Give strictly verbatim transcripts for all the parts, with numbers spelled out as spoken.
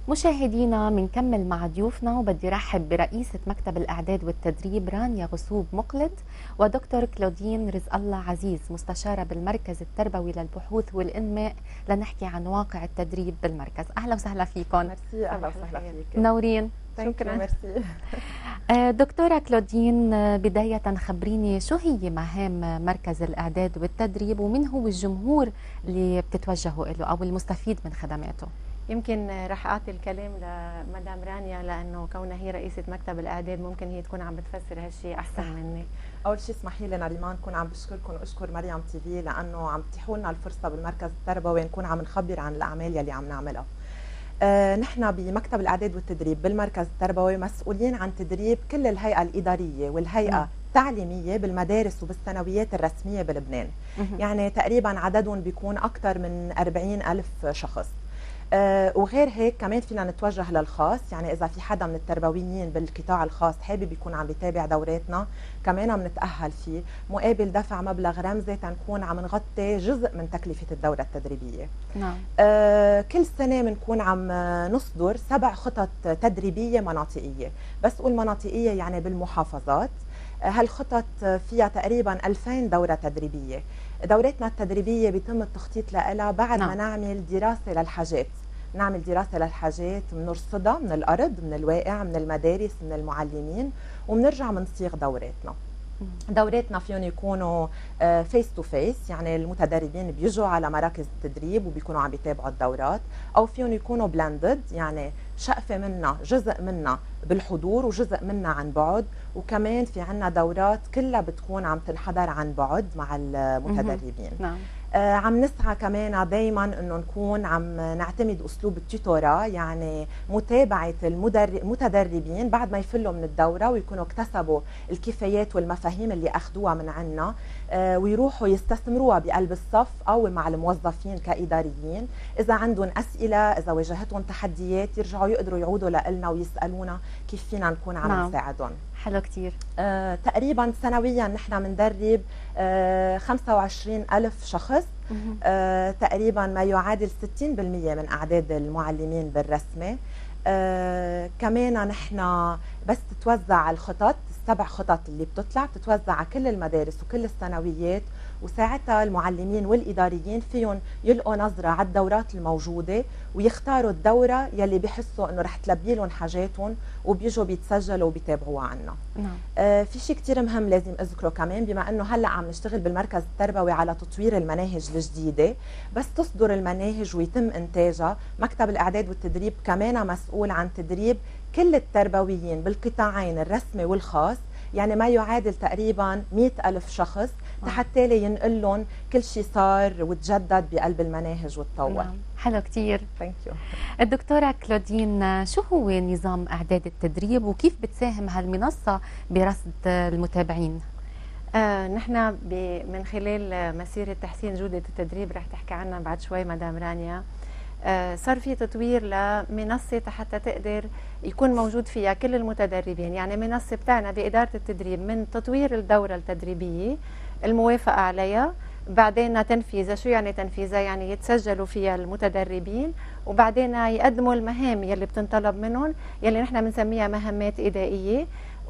مشاهدينا منكمل مع ضيوفنا، وبدي رحب برئيسة مكتب الإعداد والتدريب رانيا غصوب مقلد، ودكتور كلودين رزق الله عزيز مستشارة بالمركز التربوي للبحوث والإنماء، لنحكي عن واقع التدريب بالمركز. أهلا وسهلا فيكم. ميرسي. أهلا وسهلا فيك. منورين. شكرا. ميرسي. دكتورة كلودين، بداية خبريني شو هي مهام مركز الإعداد والتدريب، ومن هو الجمهور اللي بتتوجهوا له أو المستفيد من خدماته؟ يمكن رح اعطي الكلام لمدام رانيا، لانه كونها هي رئيسه مكتب الاعداد ممكن هي تكون عم بتفسر هالشيء احسن مني. اول شيء اسمحي لي نريمان كون عم بشكركم واشكر مريم تي في لانه عم تتيحوا لنا الفرصه بالمركز التربوي نكون عم نخبر عن الاعمال يلي عم نعملها. آه نحن بمكتب الاعداد والتدريب بالمركز التربوي مسؤولين عن تدريب كل الهيئه الاداريه والهيئه التعليميه بالمدارس وبالثانويات الرسميه بلبنان. يعني تقريبا عددهم بيكون اكثر من أربعين ألف شخص. آه وغير هيك كمان فينا نتوجه للخاص، يعني اذا في حدا من التربويين بالقطاع الخاص حابب يكون عم بيتابع دوراتنا كمان عم نتاهل فيه مقابل دفع مبلغ رمزي تنكون عم نغطي جزء من تكلفه الدوره التدريبيه. نعم. آه كل سنه بنكون عم نصدر سبع خطط تدريبيه مناطقيه، بس قول مناطقيه يعني بالمحافظات. هالخطط فيها تقريبا ألفين دورة تدريبية. دورتنا التدريبية بيتم التخطيط لها بعد نعم. ما نعمل دراسة للحاجات، نعمل دراسة للحاجات بنرصدها من الأرض، من الواقع، من المدارس، من المعلمين، وبنرجع بنصيغ دوراتنا. دوراتنا فيهم يكونوا فيس تو فيس، يعني المتدربين بيجوا على مراكز التدريب وبيكونوا عم بيتابعوا الدورات، او فيهم يكونوا بلندد، يعني شقفه منا جزء منا بالحضور وجزء منا عن بعد، وكمان في عنا دورات كلها بتكون عم تنحضر عن بعد مع المتدربين. نعم. آه عم نسعى كمان دايما انه نكون عم نعتمد اسلوب التيتورا، يعني متابعه المتدربين بعد ما يفلوا من الدوره ويكونوا اكتسبوا الكفايات والمفاهيم اللي اخذوها من عنا، آه ويروحوا يستثمروها بقلب الصف او مع الموظفين كاداريين. اذا عندهم اسئله، اذا واجهتهم تحديات، يرجعوا يقدروا يعودوا لنا ويسالونا كيف فينا نكون عم نعم. نساعدهم. حلو كتير. آه تقريبا سنويا نحن بندرب آه خمسة وعشرين ألف شخص، آه تقريبا ما يعادل ستين بالمئة من أعداد المعلمين بالرسمة. آه كمان نحن بس تتوزع الخطط، السبع خطط اللي بتطلع بتتوزع على كل المدارس وكل الثانويات، وساعتها المعلمين والإداريين فيهم يلقوا نظرة على الدورات الموجودة ويختاروا الدورة يلي بيحسوا انه رح تلبي لهم حاجاتهم، وبيجوا بيتسجلوا وبيتابعوها عنا. نعم. آه في شيء كتير مهم لازم اذكره كمان، بما انه هلا عم نشتغل بالمركز التربوي على تطوير المناهج الجديدة، بس تصدر المناهج ويتم انتاجها، مكتب الاعداد والتدريب كمان مسؤول عن تدريب كل التربويين بالقطاعين الرسمي والخاص، يعني ما يعادل تقريبا مئة ألف شخص، حتى ينقل لهم كل شيء صار وتجدد بقلب المناهج وتطور. نعم. حلو كتير. ثانك يو. الدكتورة كلودين، شو هو نظام إعداد التدريب وكيف بتساهم هالمنصة برصد المتابعين؟ آه نحن من خلال مسيرة تحسين جودة التدريب رح تحكي عنها بعد شوي مدام رانيا، آه صار في تطوير لمنصة حتى تقدر يكون موجود فيها كل المتدربين. يعني منصة بتاعنا بإدارة التدريب من تطوير الدورة التدريبية، الموافقة عليها، بعدين تنفيذها. شو يعني تنفيذها؟ يعني يتسجلوا فيها المتدربين، وبعدين يقدموا المهام يلي بتنطلب منهم، يلي نحن بنسميها مهمات إدائية،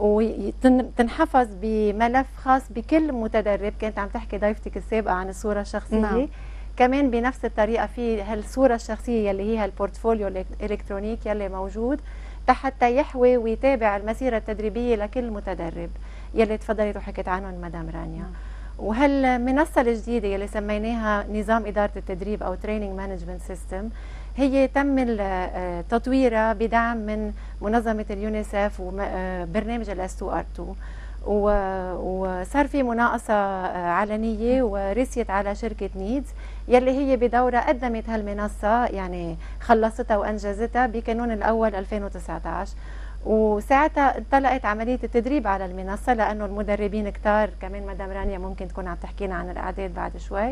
وتنحفظ بملف خاص بكل متدرب. كانت عم تحكي ضيفتك السابقة عن الصورة الشخصية. نعم. كمان بنفس الطريقة في هالصورة الشخصية يلي هي البورتفوليو الإلكترونيك يلي موجود حتى يحوي ويتابع المسيرة التدريبية لكل متدرب يلي تفضلت وحكيت عنهم مدام رانيا. نعم. وهالمنصة الجديدة يلي سميناها نظام إدارة التدريب أو Training Management System، هي تم تطويرها بدعم من منظمة اليونيسف وبرنامج الاس تو ار تو، وصار في مناقصة علنية ورسيت على شركة نيدز يلي هي بدورة قدمت هالمنصة، يعني خلصتها وأنجزتها بكانون الأول ألفين وتسعة عشر. وساعتها انطلقت عملية التدريب على المنصة لأنه المدربين كتار. كمان مدام رانيا ممكن تكون عم تحكينا عن الأعداد بعد شوي.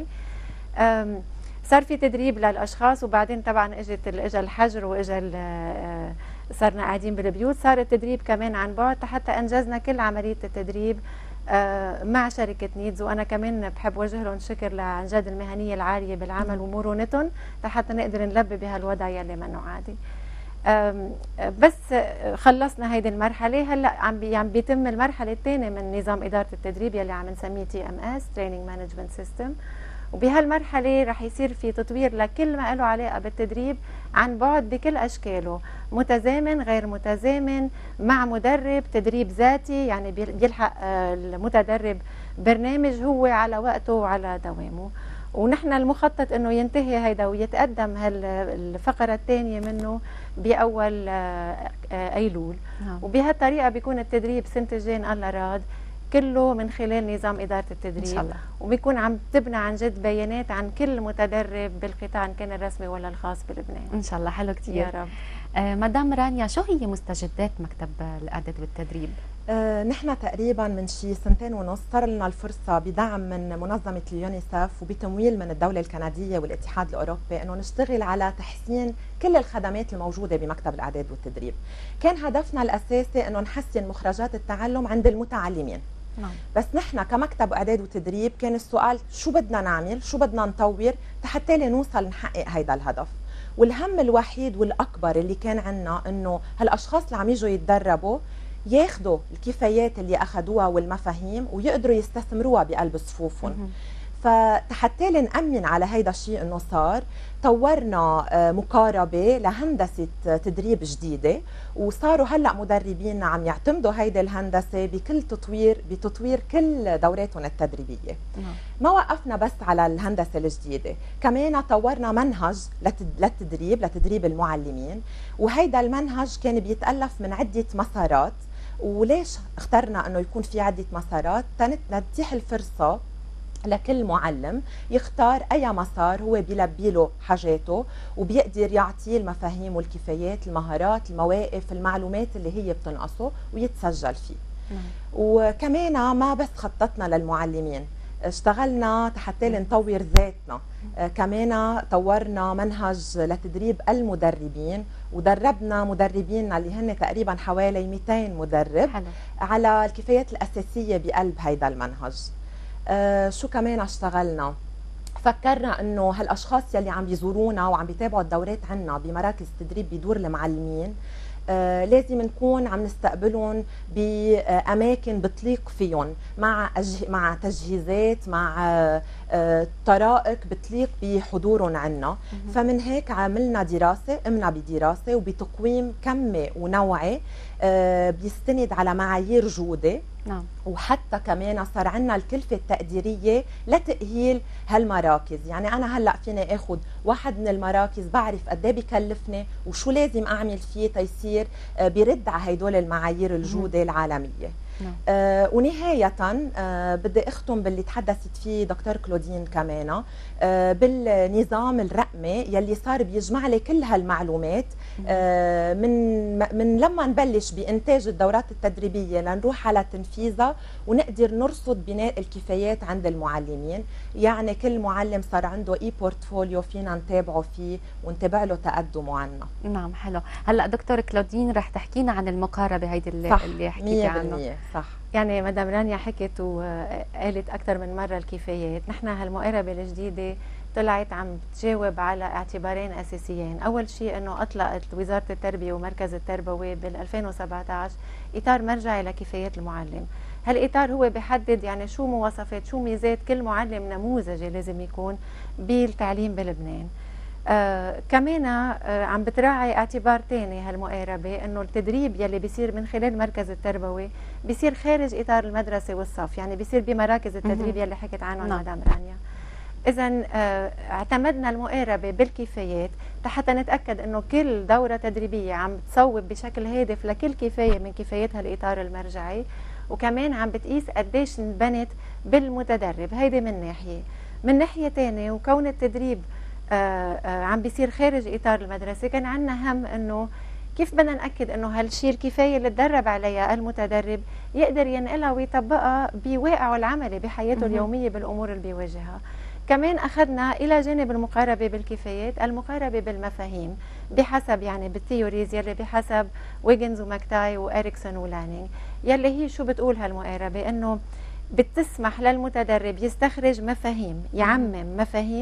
صار في تدريب للأشخاص، وبعدين طبعا اجت اجى الحجر واجى صرنا قاعدين بالبيوت، صار التدريب كمان عن بعد حتى أنجزنا كل عملية التدريب مع شركة نيدز. وأنا كمان بحب وجه لهم شكر عن جد المهنية العالية بالعمل ومرونتهم حتى نقدر نلبي بهالوضع يلي منه عادي. بس خلصنا هيدي المرحله، هلا عم بي عم بيتم المرحله الثانيه من نظام اداره التدريب يلي عم نسميه تي ام اس تريننج مانجمنت سيستم. وبهالمرحله رح يصير في تطوير لكل ما له علاقه بالتدريب عن بعد بكل اشكاله، متزامن غير متزامن، مع مدرب، تدريب ذاتي يعني بيلحق المتدرب برنامج هو على وقته وعلى دوامه. ونحن المخطط انه ينتهي هيدا ويتقدم هالفقره الثانيه منه باول ايلول. وبهالطريقه بيكون التدريب سنه الجاي الله راد كله من خلال نظام اداره التدريب ان شاء الله، وبيكون عم تبنى عن جد بيانات عن كل متدرب بالقطاع ان كان الرسمي ولا الخاص بلبنان ان شاء الله. حلو كثير يا رب. آه مدام رانيا، شو هي مستجدات مكتب الاعداد والتدريب؟ آه نحن تقريبا من شي سنتين ونص صار لنا الفرصه بدعم من منظمه اليونيسف وبتمويل من الدوله الكنديه والاتحاد الاوروبي انه نشتغل على تحسين كل الخدمات الموجوده بمكتب الاعداد والتدريب. كان هدفنا الاساسي انه نحسن مخرجات التعلم عند المتعلمين. نعم. بس نحن كمكتب اعداد وتدريب كان السؤال شو بدنا نعمل، شو بدنا نطور حتى نوصل نحقق هيدا الهدف. والهم الوحيد والاكبر اللي كان عندنا انه هالاشخاص اللي عم يجوا يتدربوا ياخذوا الكفايات اللي اخذوها والمفاهيم ويقدروا يستثمروها بقلب صفوفهم. فحتى نأمن على هيدا الشيء انه صار، طورنا مقاربه لهندسه تدريب جديده، وصاروا هلا مدربين عم يعتمدوا هيدي الهندسه بكل تطوير بتطوير كل دوراتهم التدريبيه. ما وقفنا بس على الهندسه الجديده، كمان طورنا منهج للتدريب لتدريب المعلمين، وهيدا المنهج كان بيتألف من عده مسارات. وليش اخترنا انه يكون في عده مسارات؟ تنتيح الفرصه لكل معلم يختار اي مسار هو بيلبي له حاجاته وبيقدر يعطيه المفاهيم والكفايات، المهارات، المواقف، المعلومات اللي هي بتنقصه ويتسجل فيه. مم. وكمان ما بس خططنا للمعلمين، اشتغلنا حتى نطور ذاتنا. آه كمان طورنا منهج لتدريب المدربين، ودربنا مدربين اللي هن تقريبا حوالي مئتين مدرب حلو. على الكفايات الاساسيه بقلب هيدا المنهج. آه شو كمان اشتغلنا؟ فكرنا انه هالاشخاص يلي عم بيزورونا وعم بيتابعوا الدورات عنا بمراكز تدريب بدور المعلمين، آه لازم نكون عم نستقبلهم باماكن بتليق فيهم، مع أجه مع تجهيزات، مع آه طرائق بتليق بحضورهم عنا. فمن هيك عملنا دراسه، قمنا بدراسه وبتقويم كمي ونوعي آه بيستند على معايير جوده. نعم. وحتى كمان صار عندنا الكلفه التقديريه لتاهيل هالمراكز، يعني انا هلا فيني اخذ واحد من المراكز بعرف قد ايه بكلفني وشو لازم اعمل فيه تيصير بيرد على هدول المعايير الجوده العالميه. نعم. آه ونهاية آه بدي اختم باللي تحدثت فيه دكتور كلودين كمان، آه بالنظام الرقمي يلي صار بيجمع لي كل هالمعلومات آه من من لما نبلش بانتاج الدورات التدريبيه لنروح على تنفيذها ونقدر نرصد بناء الكفايات عند المعلمين. يعني كل معلم صار عنده اي بورتفوليو فينا نتابعه فيه ونتابع له تقدمه عنا. نعم حلو. هلا دكتور كلودين رح تحكينا عن المقاربه هيدي اللي, صح. اللي حكيتي عنه. صح. يعني مدام رانيا حكت وقالت اكثر من مره الكفايات. نحن هالمقاربه الجديده طلعت عم تجاوب على اعتبارين اساسيين. اول شيء انه اطلقت وزاره التربيه ومركز التربوي بال ألفين وسبعة عشر اطار مرجعي لكفايات المعلم. هالاطار هو بيحدد يعني شو مواصفات، شو ميزات كل معلم نموذجي لازم يكون بالتعليم بلبنان. آه كمان آه عم بتراعي اعتبار ثاني هالمقاربه، انه التدريب يلي بيصير من خلال المركز التربوي بيصير خارج اطار المدرسه والصف، يعني بيصير بمراكز التدريب يلي حكت عنهم مدام رانيا. اذا آه اعتمدنا المقاربه بالكفايات حتى نتاكد انه كل دوره تدريبيه عم تصوب بشكل هادف لكل كفايه من كفايات هالاطار المرجعي، وكمان عم بتقيس قديش انبنت بالمتدرب. هيدي من ناحيه. من ناحيه ثانيه وكون التدريب آه آه عم بيصير خارج اطار المدرسه، كان عندنا هم انه كيف بدنا ناكد انه هالشيء الكفايه اللي تدرب عليها المتدرب يقدر ينقلها ويطبقها بواقعه العملي بحياته اليوميه بالامور اللي بيواجهها. كمان اخذنا الى جانب المقاربه بالكفايات المقاربه بالمفاهيم بحسب يعني بالثيوريز يلي بحسب ويجنز وماكتاي واريكسون ولانينج، يلي هي شو بتقول هالمقاربه؟ انه بتسمح للمتدرب يستخرج مفاهيم، يعمم مفاهيم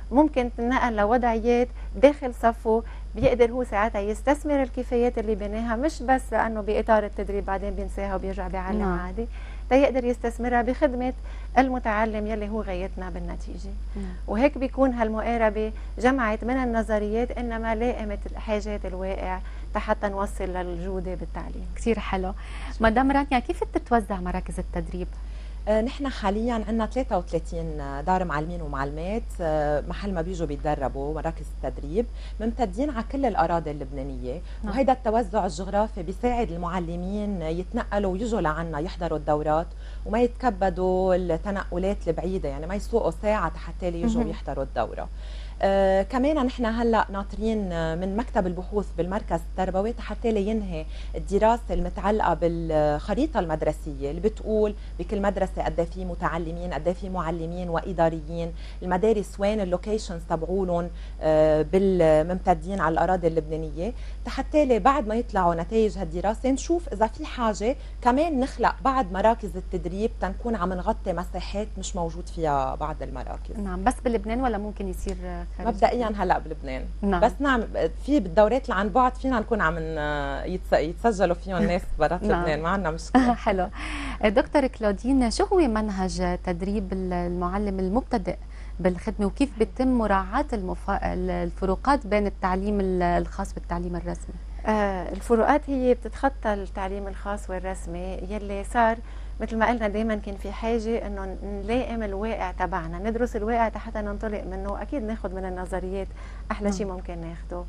ممكن تنقل لوضعيات داخل صفه بيقدر هو ساعتها يستثمر الكفايات اللي بناها، مش بس لانه باطار التدريب بعدين بينساها وبيرجع بيعلم نعم. عادي، تيقدر يستثمرها بخدمه المتعلم يلي هو غايتنا بالنتيجه. نعم. وهيك بيكون هالمقاربه جمعت من النظريات انما لائمت حاجات الواقع حتى نوصل للجوده بالتعليم. كثير حلو. مدام رانيا، كيف بتتوزع مراكز التدريب؟ آه، نحن حاليا عندنا ثلاثة وثلاثين دار معلمين ومعلمات، آه، محل ما بيجوا بيتدربوا مراكز التدريب، ممتدين على كل الاراضي اللبنانيه. نعم. وهيدا التوزع الجغرافي بيساعد المعلمين يتنقلوا ويجوا لعنا يحضروا الدورات وما يتكبدوا التنقلات البعيده، يعني ما يسوقوا ساعه حتى يجوا مهم. يحضروا الدوره. آه كمان نحن هلا ناطرين آه، من مكتب البحوث بالمركز التربوي حتى ينهي الدراسه المتعلقه بالخريطه المدرسيه اللي بتقول بكل مدرسه قد في متعلمين، قد في معلمين واداريين، المدارس وين اللوكيشنز تبعولهم آه بالممتدين على الاراضي اللبنانيه، حتى بعد ما يطلعوا نتائج هالدراسه نشوف اذا في حاجه كمان نخلق بعد مراكز التدريب تنكون عم نغطي مساحات مش موجود فيها بعض المراكز. نعم، بس بلبنان ولا ممكن يصير خارج؟ مبدئيا هلا بلبنان. نعم. بس نعم، في بالدورات اللي عن بعد فينا نكون عم يتس- يتسجلوا فيهم ناس برات نعم. لبنان، ما عندنا مشكله. حلو. دكتور كلودين، شو هو منهج تدريب المعلم المبتدئ بالخدمة، وكيف بيتم مراعاة المف... الفروقات بين التعليم الخاص والتعليم الرسمي؟ آه الفروقات هي بتتخطى التعليم الخاص والرسمي، يلي صار مثل ما قلنا دائما كان في حاجه انه نلائم الواقع تبعنا، ندرس الواقع حتى ننطلق منه، اكيد ناخذ من النظريات احلى شيء ممكن ناخذه.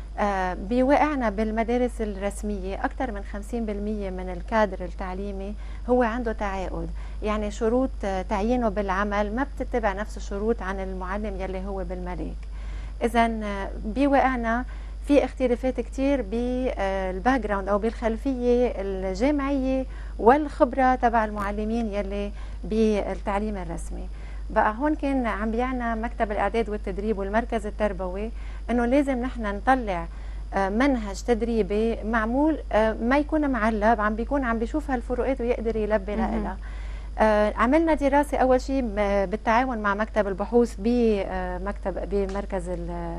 آه بواقعنا بالمدارس الرسميه اكثر من خمسين بالمئة من الكادر التعليمي هو عنده تعاقد، يعني شروط آه تعيينه بالعمل ما بتتبع نفس الشروط عن المعلم يلي هو بالملاك. اذا آه بواقعنا في اختلافات كتير بالباك جراوند او بالخلفيه الجامعيه والخبره تبع المعلمين يلي بالتعليم الرسمي. بقى هون كان عم بيعنا مكتب الاعداد والتدريب والمركز التربوي انه لازم نحن نطلع منهج تدريبي معمول ما يكون معلب، عم بيكون عم بيشوف هالفروقات ويقدر يلبي لها. عملنا دراسه اول شيء بالتعاون مع مكتب البحوث بمكتب بمركز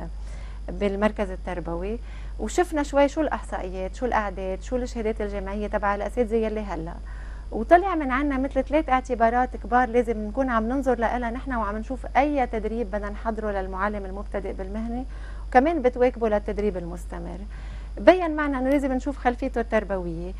بالمركز التربوي، وشفنا شوي شو الاحصائيات، شو الاعداد، شو الشهادات الجامعيه تبع الاساتذه يلي هلا، وطلع من عنا مثل ثلاث اعتبارات كبار لازم نكون عم ننظر لها نحن وعم نشوف اي تدريب بدنا نحضره للمعلم المبتدئ بالمهنه، وكمان بتواكبه للتدريب المستمر. بين معنا انه لازم نشوف خلفيته التربويه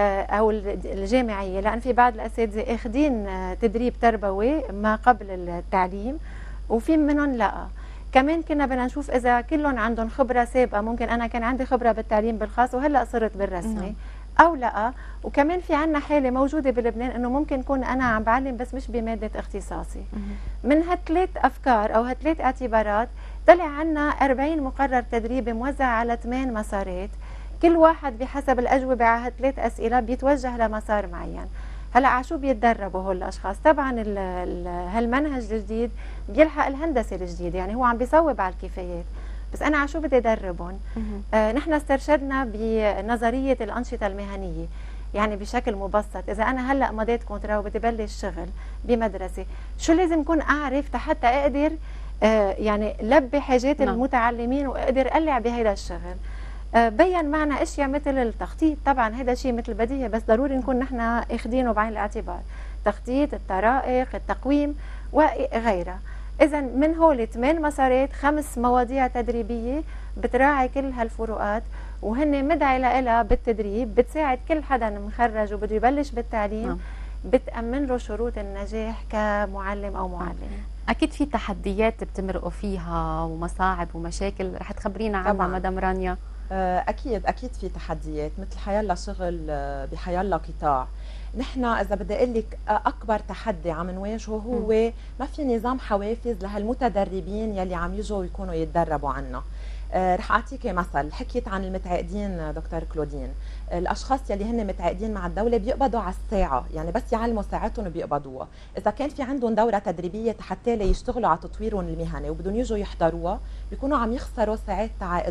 او الجامعيه، لان في بعض الاساتذه اخذين تدريب تربوي ما قبل التعليم وفي منهم لا. كمان كنا بدنا نشوف اذا كلهم عندهم خبره سابقه، ممكن انا كان عندي خبره بالتعليم بالخاص وهلا صرت بالرسمي او لا. وكمان في عندنا حاله موجوده بلبنان انه ممكن يكون انا عم بعلم بس مش بماده اختصاصي. من هالثلاث افكار او هالثلاث اعتبارات طلع عنا أربعين مقرر تدريبي موزع على ثمان مسارات، كل واحد بحسب الاجوبه على هالثلاث اسئله بيتوجه لمسار معين. هلا على شو بيتدربوا هول الاشخاص؟ طبعا ال ال هالمنهج الجديد بيلحق الهندسه الجديده، يعني هو عم بيصوب على الكفايات، بس انا على شو بدي ادربهم؟ آه نحن استرشدنا بنظريه الانشطه المهنيه، يعني بشكل مبسط اذا انا هلا مضيت كونترا وبدي بلش شغل بمدرسه، شو لازم كون اعرف حتى اقدر آه يعني لبي حاجات نعم. المتعلمين واقدر اقلع بهذا الشغل. آه بين معنا اشياء مثل التخطيط، طبعا هذا شيء مثل بديهي بس ضروري نكون نحن اخذينه بعين الاعتبار، تخطيط، الطرائق، التقويم وغيرها. اذا من هول ثمان مسارات خمس مواضيع تدريبيه بتراعي كل هالفروقات، وهن مدعي لها بالتدريب، بتساعد كل حدا مخرج وبده يبلش بالتعليم نعم. بتامن له شروط النجاح كمعلم او معلم. اكيد في تحديات بتمرقوا فيها ومصاعب ومشاكل، رح تخبرينا عنها مدام رانيا. اكيد اكيد في تحديات مثل حيالله شغل بحيالله قطاع. نحن اذا بدي اقول لك اكبر تحدي عم نواجهه هو ما في نظام حوافز لهالمتدربين يلي عم يجوا يكونوا يتدربوا عنا. أه رح اعطيك مثل، حكيت عن المتعاقدين دكتور كلودين، الاشخاص يلي هن متعاقدين مع الدوله بيقبضوا على الساعه، يعني بس يعلموا ساعتهم بيقبضوها. اذا كان في عندهم دوره تدريبيه حتى ليشتغلوا على تطويرهم المهني وبدهم يجوا يحضروها بيكونوا عم يخسروا ساعات تعاقدهم.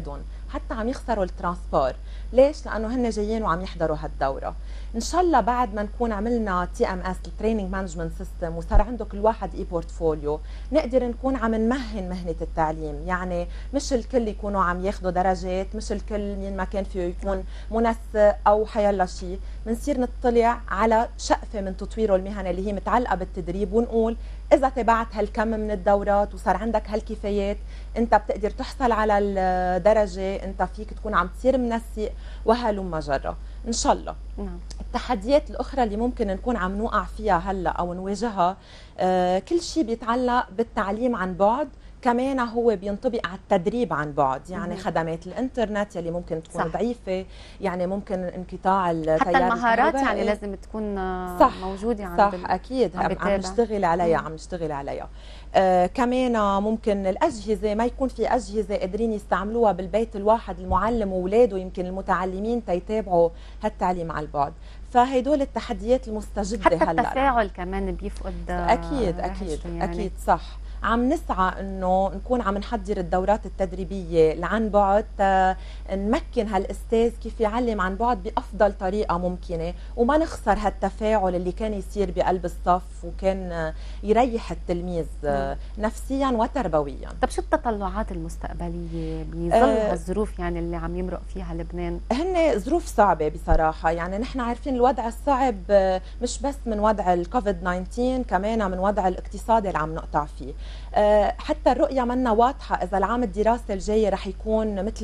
حتى عم يخسروا الترانسبور. ليش؟ لانه هن جايين وعم يحضروا هالدوره. ان شاء الله بعد ما نكون عملنا تي ام اس التريننج مانجمنت سيستم وصار عنده كل واحد اي بورتفوليو، نقدر نكون عم نمهن مهنه التعليم. يعني مش الكل يكونوا عم ياخذوا درجات، مش الكل مين ما كان فيه يكون منسق او حيلا شيء. بنصير نطلع على شقفه من تطويره المهني اللي هي متعلقه بالتدريب، ونقول اذا تبعت هالكم من الدورات وصار عندك هالكفايات انت بتقدر تحصل على الدرجه، انت فيك تكون عم تصير منسق وهلم جرة ان شاء الله. نعم. التحديات الاخرى اللي ممكن نكون عم نوقع فيها هلا او نواجهها، آه كل شيء بيتعلق بالتعليم عن بعد، كمان هو بينطبق على التدريب عن بعد. يعني مم. خدمات الانترنت يلي ممكن تكون صح. ضعيفه، يعني ممكن انقطاع التيار حتى المهارات الكهربائي. يعني لازم تكون صح. موجوده عند صح ال... اكيد عم عم, عم نشتغل عليها، مم. عم نشتغل عليها. آه كمان ممكن الاجهزه ما يكون في اجهزه قادرين يستعملوها بالبيت الواحد، المعلم واولاده يمكن المتعلمين تيتابعوا هالتعليم على البعد. فهدول التحديات المستجده حتى هلا. التفاعل كمان بيفقد اكيد اكيد يعني. اكيد صح. عم نسعى انه نكون عم نحضر الدورات التدريبيه اللي عن بعد، نمكن هالاستاذ كيف يعلم عن بعد بافضل طريقه ممكنه، وما نخسر هالتفاعل اللي كان يصير بقلب الصف وكان يريح التلميذ نفسيا وتربويا. طب شو التطلعات المستقبليه بظل أه هالظروف يعني اللي عم يمرق فيها لبنان؟ هن ظروف صعبه بصراحه. يعني نحن عارفين الوضع الصعب مش بس من وضع الكوفيد تسعة عشر، كمان من وضع الاقتصادي اللي عم نقطع فيه. حتى الرؤية منا واضحة إذا العام الدراسي الجاي رح يكون مثل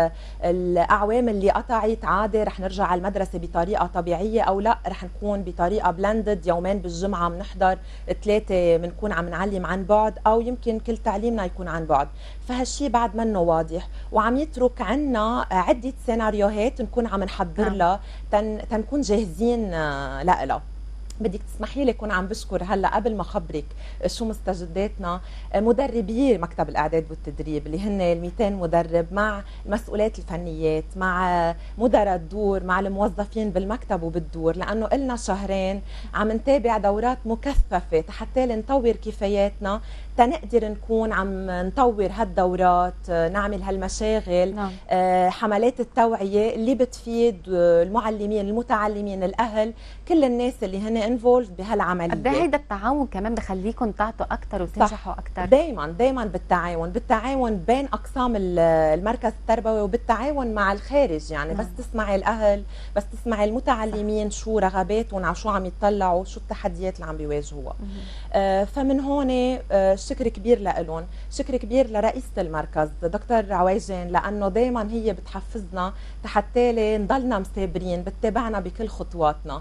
الأعوام اللي قطعت عادي رح نرجع على المدرسة بطريقة طبيعية، أو لا رح نكون بطريقة بلندد، يومين بالجمعة بنحضر، ثلاثة بنكون عم نعلم عن بعد، أو يمكن كل تعليمنا يكون عن بعد. فهالشي بعد منه واضح، وعم يترك عنا عدة سيناريوهات نكون عم نحضر لها تن تنكون جاهزين لها. بدك تسمحي لي كون عم بشكر هلا قبل ما خبرك شو مستجداتنا مدربي مكتب الاعداد والتدريب اللي هن ال مئتين مدرب، مع المسؤولات الفنيات، مع مدراء الدور، مع الموظفين بالمكتب وبالدور، لانه لنا شهرين عم نتابع دورات مكثفه حتى نطور كفاياتنا تنقدر نكون عم نطور هالدورات، نعمل هالمشاغل. نعم. حملات التوعيه اللي بتفيد المعلمين، المتعلمين، الاهل، كل الناس اللي هن انفولد بهالعمليه. قد ايه هيدا التعاون كمان بخليكم تعطوا اكثر وتنجحوا اكثر؟ دائما دائما بالتعاون، بالتعاون بين اقسام المركز التربوي وبالتعاون مع الخارج. يعني نعم. بس تسمعي الاهل، بس تسمعي المتعلمين شو رغباتهم، على شو عم يطلعوا، شو التحديات اللي عم بيواجهوها. آه فمن هون آه شكر كبير لهم، شكر كبير لرئيسة المركز دكتور عويجان، لانه دائما هي بتحفزنا حتى نضلنا مثابرين، بتتابعنا بكل خطواتنا.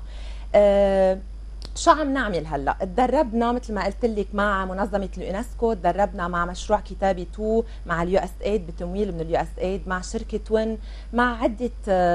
آه شو عم نعمل هلا؟ تدربنا مثل ما قلت لك مع منظمه اليونسكو، تدربنا مع مشروع كتابي اثنين مع اليو اس ايد بتمويل من اليو اس ايد، مع شركه وين، مع عده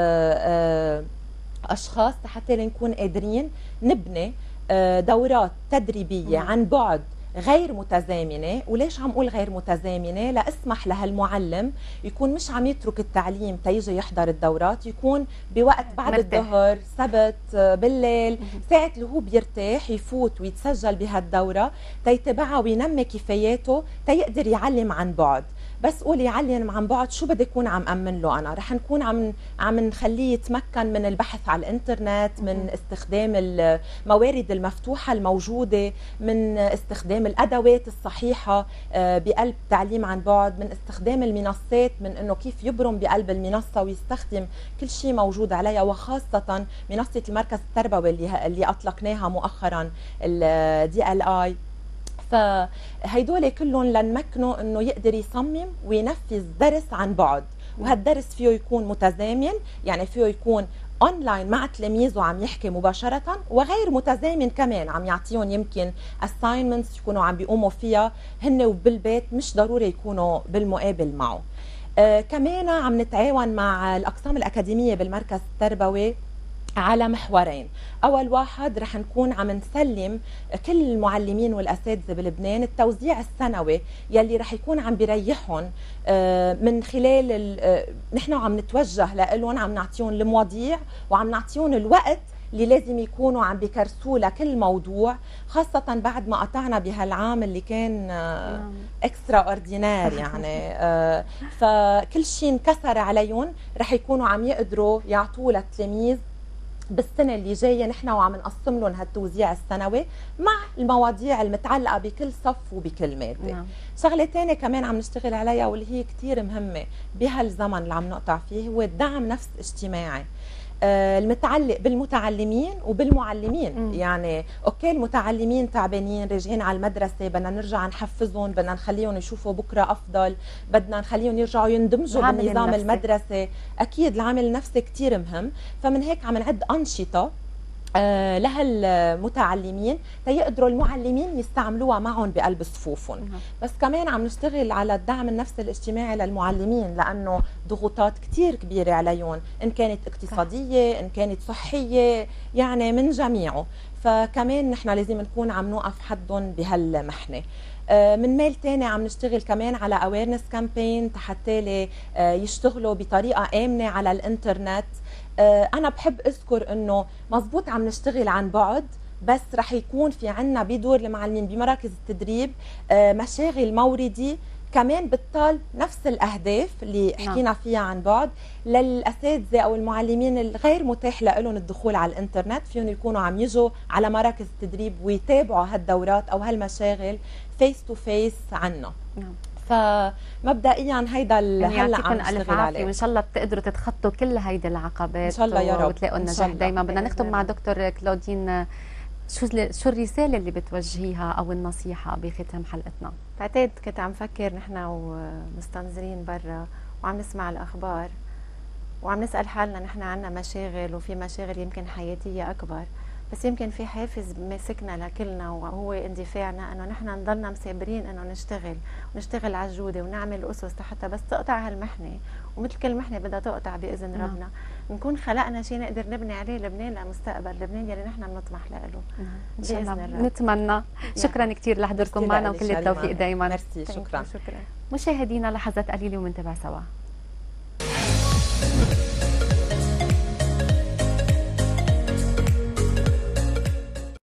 آه اشخاص حتى نكون قادرين نبني آه دورات تدريبيه عن بعد غير متزامنه. وليش عم اقول غير متزامنه؟ لاسمح لهالمعلم يكون مش عم يترك التعليم تيجي يحضر الدورات، يكون بوقت بعد الظهر، سبت، بالليل، ساعه اللي هو بيرتاح يفوت ويتسجل بهالدوره تيتبعها وينمي كفاياته تيقدر يعلم عن بعد. بس قولي يعلم عن بعد شو بدي اكون عم امن له انا؟ رح نكون عم عم نخليه يتمكن من البحث على الانترنت، من استخدام الموارد المفتوحه الموجوده، من استخدام الادوات الصحيحه بقلب تعليم عن بعد، من استخدام المنصات، من انه كيف يبرم بقلب المنصه ويستخدم كل شيء موجود عليها، وخاصه منصه المركز التربوي اللي اللي اطلقناها مؤخرا الدي ال اي. فهيدول كلهم لنمكنه انه يقدر يصمم وينفذ درس عن بعد، وهالدرس فيه يكون متزامن، يعني فيه يكون اونلاين مع تلاميذه عم يحكي مباشره، وغير متزامن كمان عم يعطيهم يمكن assignments يكونوا عم بيقوموا فيها هن وبالبيت، مش ضروري يكونوا بالمقابل معه. آه كمان عم نتعاون مع الاقسام الاكاديميه بالمركز التربوي على محورين. أول واحد رح نكون عم نسلم كل المعلمين والأساتذة بلبنان التوزيع السنوي يلي رح يكون عم بيريحهم من خلال نحن عم نتوجه لهم، عم نعطيهم المواضيع وعم نعطيهم الوقت اللي لازم يكونوا عم بيكرسوا لكل موضوع، خاصة بعد ما قطعنا بهالعام اللي كان نعم. اكسترا اوردينار يعني. آه، فكل شيء انكسر عليهم رح يكونوا عم يقدروا يعطوه للتلاميذ بالسنه اللي جايه، نحن وعم نقسم لهم هالتوزيع السنوي مع المواضيع المتعلقه بكل صف وبكل ماده. نعم. شغله ثانيه كمان عم نشتغل عليها واللي هي كثير مهمه بهالزمن اللي عم نقطع فيه، هو الدعم نفس اجتماعي آه، المتعلق بالمتعلمين وبالمعلمين. مم. يعني اوكي المتعلمين تعبانين راجعين على المدرسه، بدنا نرجع نحفزهم، بدنا نخليهم يشوفوا بكره افضل، بدنا نخليهم يرجعوا يندمجوا العامل بالنظام النفسي. المدرسي. اكيد العامل النفسي كثير مهم، فمن هيك عم نعد انشطه آه، لهالمتعلمين تيقدروا المعلمين يستعملوها معهم بقلب صفوفهم. نعم. بس كمان عم نشتغل على الدعم النفسي الاجتماعي للمعلمين، لانه ضغوطات كثير كبيره عليهم، ان كانت اقتصاديه ان كانت صحيه، يعني من جميعه. فكمان نحن لازم نكون عم نوقف حدهم بهالمحنه. من ميل تاني عم نشتغل كمان على اويرنس كامبين حتى يشتغلوا بطريقه امنه على الانترنت. انا بحب اذكر انه مزبوط عم نشتغل عن بعد، بس رح يكون في عنا بدور المعلمين بمراكز التدريب مشاغل موردي كمان بتطال نفس الاهداف اللي حكينا فيها عن بعد للاساتذه او المعلمين الغير متاح لهم الدخول على الانترنت، فيهم يكونوا عم يجوا على مراكز التدريب ويتابعوا هالدورات او هالمشاغل فيس تو فيس عنا. نعم. فمبدئيا هيدا اللي يعني هلا عم يعطيكم الف نشتغل عافيه، عليه، وان شاء الله بتقدروا تتخطوا كل هيدي العقبات ان شاء الله يا رب، وتلاقوا النجاح دائما. بدنا نختم مع دكتور كلودين، شو شو الرساله اللي بتوجهيها او النصيحه بختام حلقتنا؟ بعتقد كنت عم فكر نحن ومستنظرين برا وعم نسمع الاخبار وعم نسال حالنا نحن عنا مشاغل، وفي مشاغل يمكن حياتيه اكبر، بس يمكن في حافز ماسكنا لكلنا وهو اندفاعنا انه نحن نضلنا مثابرين انه نشتغل ونشتغل على الجوده ونعمل اسس حتى بس تقطع هالمحنه، ومثل كل محنه بدها تقطع باذن نعم. ربنا نكون خلقنا شيء نقدر نبني عليه لبنان لمستقبل لبنان يلي نحن بنطمح له. ان شاء الله بإذن الرب. نتمنى. شكرا كثير لحضوركم معنا وكل التوفيق دايما. ميرسي، شكرا. شكرا. مشاهدينا لحظات قليله ومنتبع سوا.